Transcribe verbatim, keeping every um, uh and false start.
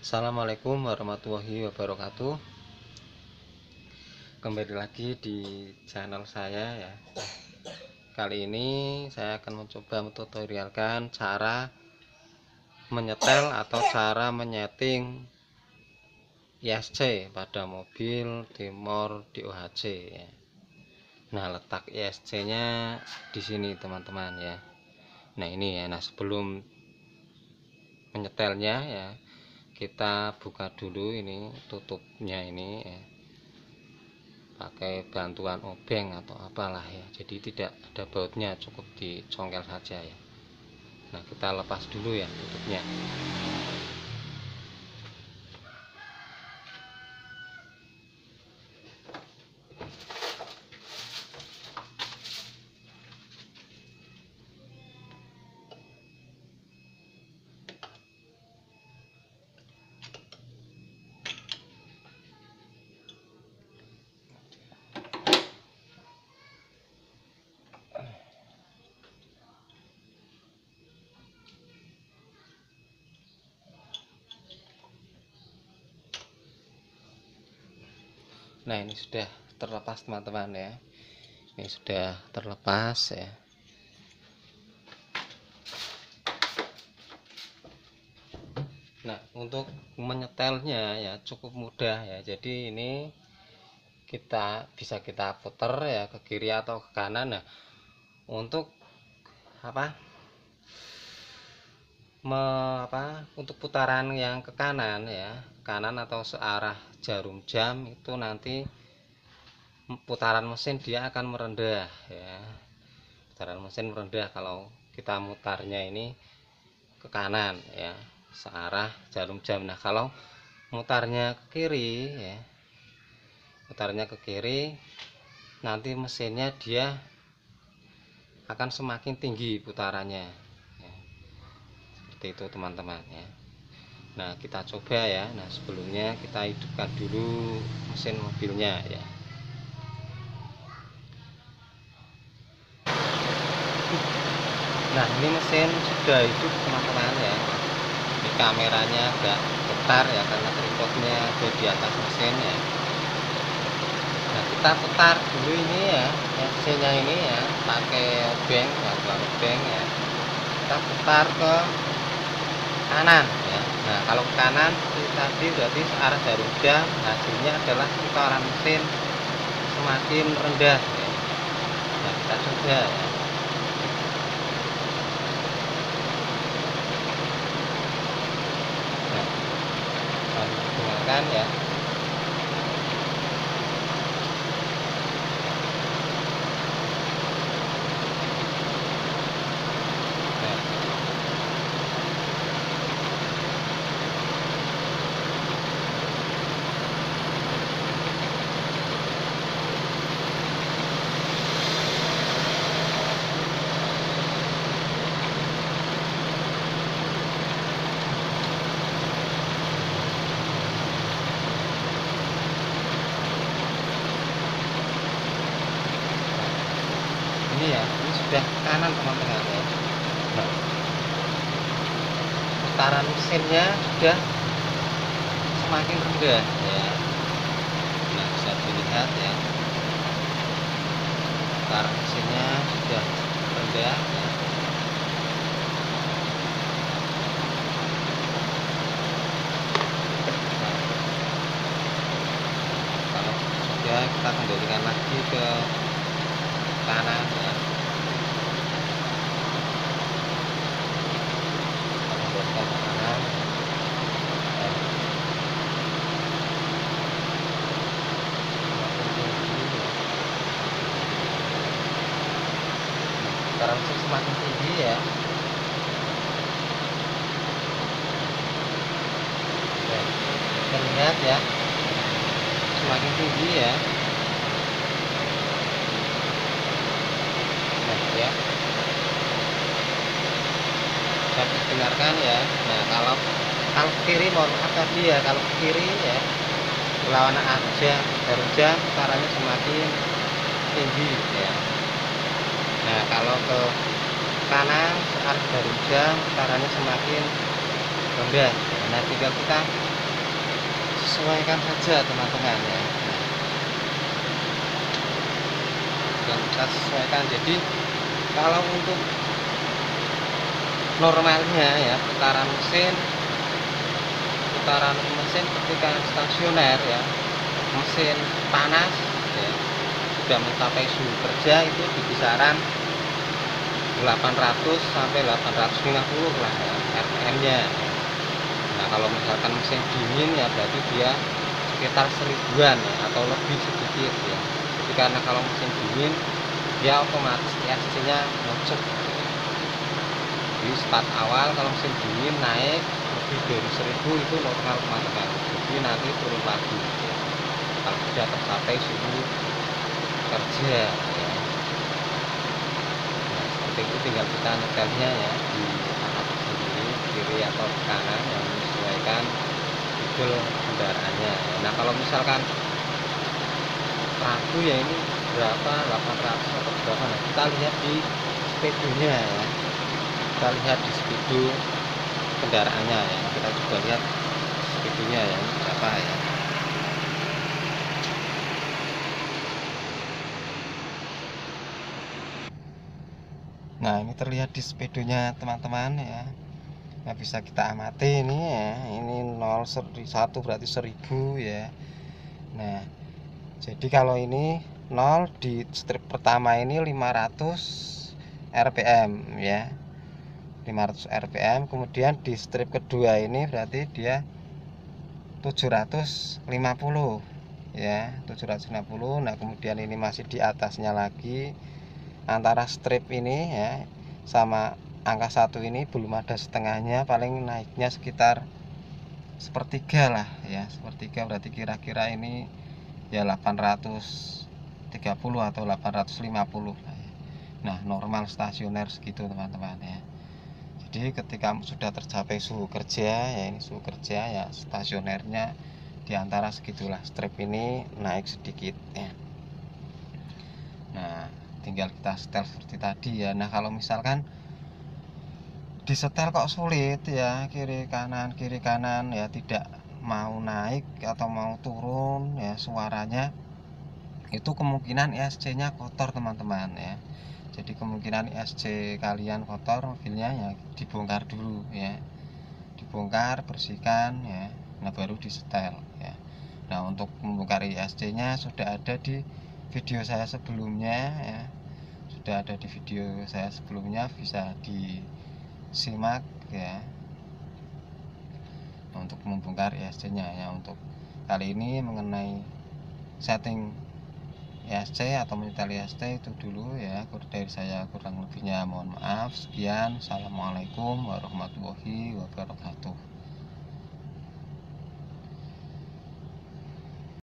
Assalamualaikum warahmatullahi wabarakatuh. Kembali lagi di channel saya ya. Kali ini saya akan mencoba mentutorialkan cara menyetel atau cara menyeting I S C pada mobil Timor D O H C ya. Nah, letak I S C-nya di sini teman-teman ya. Nah, ini ya. Nah, sebelum menyetelnya ya, kita buka dulu ini tutupnya ini ya, pakai bantuan obeng atau apalah ya, jadi tidak ada bautnya, cukup dicongkel saja ya. Nah, kita lepas dulu ya tutupnya. Nah, ini sudah terlepas teman-teman ya. Ini sudah terlepas ya. Nah, untuk menyetelnya ya cukup mudah ya. Jadi ini kita bisa kita putar ya ke kiri atau ke kanan. Nah, untuk apa? Me, apa? Untuk putaran yang ke kanan ya, kanan atau searah jarum jam itu nanti putaran mesin dia akan merendah ya. Putaran mesin merendah kalau kita mutarnya ini ke kanan ya, searah jarum jam. Nah, kalau mutarnya ke kiri ya, mutarnya ke kiri, nanti mesinnya dia akan semakin tinggi putarannya ya. Seperti itu teman-teman ya. Nah, kita coba ya. Nah, sebelumnya kita hidupkan dulu mesin mobilnya ya. Nah, ini mesin sudah hidup teman-teman ya. Di kameranya agak getar ya karena tripodnya ada di atas mesin ya. Nah, kita putar dulu ini ya, mesinnya ini ya, pakai obeng, bantuan obeng ya. Kita putar ke kanan ya. Nah, kalau ke kanan tadi berarti searah jarum jam, hasilnya adalah putaran mesin semakin rendah ya. Nah, kita coba ya. Gunakan ya. Nah, ini ya, ini sudah kanan teman-teman ya. Nah, putaran mesinnya sudah semakin rendah ya. Nah, bisa dilihat ya, putaran mesinnya sudah rendah ya. Nah, kalau sudah, kita kembalikan lagi ke kanan ya. Kita kembalikan ke kanan. Sekarang semakin tinggi ya. Nah, terlihat ya, semakin tinggi ya. Nah ya, bisa didengarkan ya. Nah, kalau kalau ke kiri, mohon maaf tadi ya, kalau ke kiri ya, berlawanan aja jarum jam putarannya semakin tinggi ya. Nah, kalau ke kanan searah jarum jam putarannya semakin rendah. Nah, tinggal kita sesuaikan saja teman-teman ya. Dan kita sesuaikan. Jadi kalau untuk normalnya ya putaran mesin putaran mesin ketika stasioner ya, mesin panas ya, sudah mencapai suhu kerja itu di kisaran delapan ratus sampai delapan ratus lima puluh lah ya, R P M-nya. Nah, kalau misalkan mesin dingin ya berarti dia sekitar seribuan ya, atau lebih sedikit ya. Jadi karena kalau mesin dingin dia otomatis I S C-nya muncul. Di start awal kalau mesin dingin naik lebih dari seribu itu normal teman-teman. Jadi nanti turun lagi ya, kalau sudah tercapai suhu kerja ya. Nah, seperti itu tinggal kita nyetelnya ya di atas sendiri, kiri atau kanan yang menyesuaikan model kendaraannya. Nah, kalau misalkan ragu ya ini berapa, delapan ratus atau berapa, nah kita lihat di speedonya ya, kita lihat di speedo kendaraannya ya, kita coba lihat speedonya ya, ini berapa ya. Nah, ini terlihat di speedonya teman-teman ya. Nah, bisa kita amati ini ya, ini nol satu berarti seribu ya. Nah, jadi kalau ini nol di strip pertama ini lima ratus R P M ya, lima ratus R P M. Kemudian di strip kedua ini berarti dia tujuh ratus lima puluh ya, tujuh ratus lima puluh. Nah, kemudian ini masih di atasnya lagi, antara strip ini ya sama angka satu ini belum ada setengahnya, paling naiknya sekitar sepertiga lah ya, sepertiga berarti kira-kira ini ya delapan ratus tiga puluh atau delapan ratus lima puluh. Nah, normal stasioner segitu teman-teman ya. Jadi ketika sudah tercapai suhu kerja ya, ini suhu kerja ya, stasionernya diantara segitulah, strip ini naik sedikit ya. Nah, tinggal kita setel seperti tadi ya. Nah, kalau misalkan disetel kok sulit ya, kiri kanan kiri kanan ya, tidak mau naik atau mau turun ya suaranya, itu kemungkinan I S C-nya kotor teman-teman ya. Jadi kemungkinan I S C kalian kotor, mobilnya ya dibongkar dulu ya, dibongkar, bersihkan ya, nah baru disetel ya. Nah, untuk membongkar I S C-nya sudah ada di video saya sebelumnya ya, sudah ada di video saya sebelumnya, bisa disimak ya, untuk membongkar I S C-nya ya. Untuk kali ini mengenai setting I S C atau menyetel I S C itu dulu ya. Dari saya kurang lebihnya mohon maaf. Sekian, assalamualaikum warahmatullahi wabarakatuh.